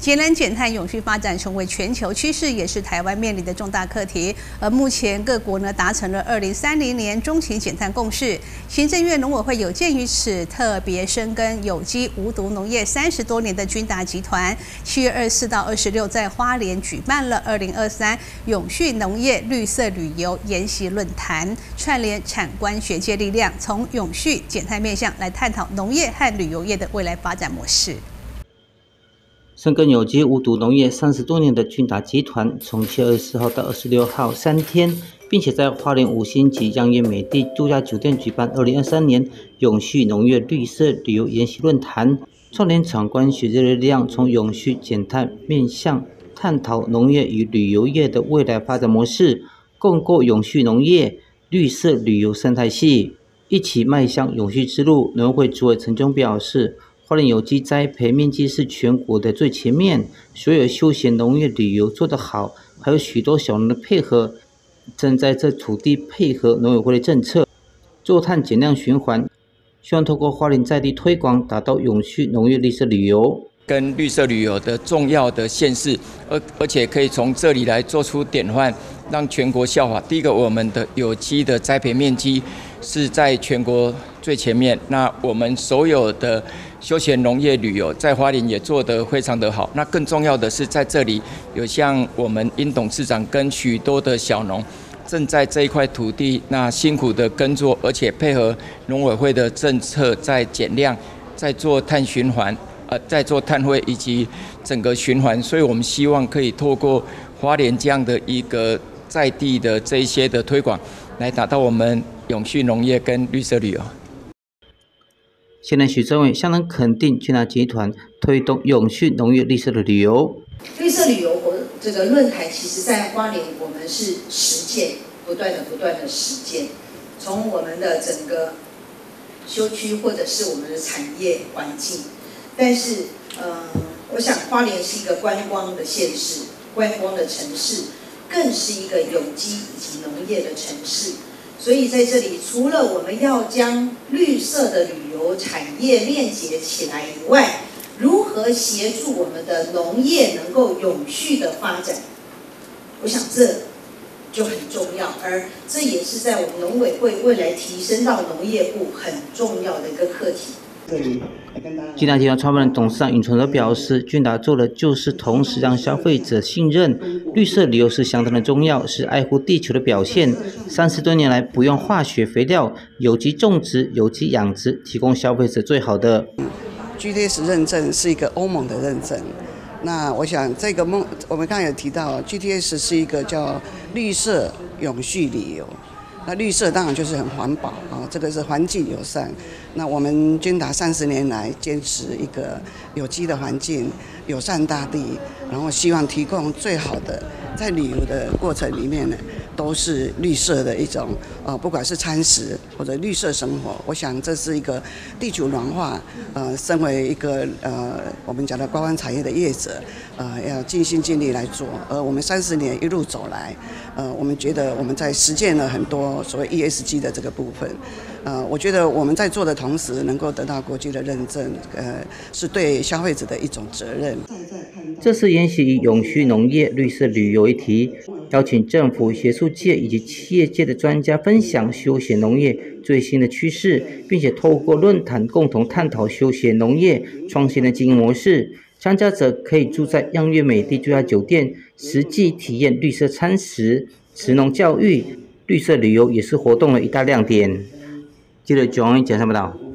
节能减碳、永续发展成为全球趋势，也是台湾面临的重大课题。而目前各国呢达成了2030年中期减碳共识。行政院农委会有鉴于此，特别深耕有机无毒农业30多年的君达集团，7月24到26在花莲举办了2023永续农业绿色旅游研习论坛，串联产官学界力量，从永续减碳面向来探讨农业和旅游业的未来发展模式。 深耕有机无毒农业30多年的君达集团，从7月24号到26号3天，并且在花莲5星级漾漾美地度假酒店举办2023年永续农业绿色旅游研习论坛，串联产官学界的力量，从永续减碳面向探讨农业与旅游业的未来发展模式，共构永续农业绿色旅游生态系，一起迈向永续之路。农委会主委陈忠表示，花莲有机栽培面积是全国的最前面，所有休闲农业旅游做得好，还有许多小农的配合，正在这土地配合农委会的政策，做碳减量循环，希望透过花莲在地推广，达到永续农业绿色旅游。 跟绿色旅游的重要的县市，而且可以从这里来做出典范，让全国效法。第一个，我们的有机的栽培面积是在全国最前面。那我们所有的休闲农业旅游在花莲也做得非常的好。那更重要的是，在这里有像我们殷董事长跟许多的小农，正在这一块土地那辛苦的耕作，而且配合农委会的政策在减量，在做碳循环。在做碳汇以及整个循环，所以我们希望可以透过花莲这样的一个在地的这一些的推广，来达到我们永续农业跟绿色旅游。 现任许政委相当肯定君达集团推动永续农业绿色的旅游。 绿色旅游这个论坛，其实在花莲我们是实践，不断的实践，从我们的整个休区或者是我们的产业环境。但是，我想花莲是一个观光的县市，观光的城市，更是一个有机以及农业的城市。所以在这里，除了我们要将绿色的旅游产业链接起来以外，如何协助我们的农业能够永续的发展，我想这就很重要。而这也是在我们农委会未来提升到农业部很重要的一个课题。 君达集团创办人董事长尹存和表示，君达做的就是同时让消费者信任绿色旅游是相当的重要，是爱护地球的表现。30多年来，不用化学肥料，有机种植、有机养殖，提供消费者最好的。 GTS 认证是一个欧盟的认证。那我想这个我们刚才有提到 GTS 是一个叫绿色永续旅游。那绿色当然就是很环保啊，这个是环境友善。那我们君达30年来坚持一个有机的环境，友善大地，然后希望提供最好的，在旅游的过程里面呢，都是绿色的一种不管是餐食或者绿色生活。我想这是一个地球暖化，身为一个我们讲的观光产业的业者，要尽心尽力来做。而我们30年一路走来，我们觉得我们在实践了很多所谓 ESG 的这个部分，我觉得我们在做的同时能够得到国际的认证，是对消费者的一种责任。 这次研习以永续农业、绿色旅游一题，邀请政府、学术界以及企业界的专家分享休闲农业最新的趋势，并且透过论坛共同探讨休闲农业创新的经营模式。参加者可以住在漾漾美地度假酒店，实际体验绿色餐食、食农教育，绿色旅游也是活动的一大亮点。记者911简报报道。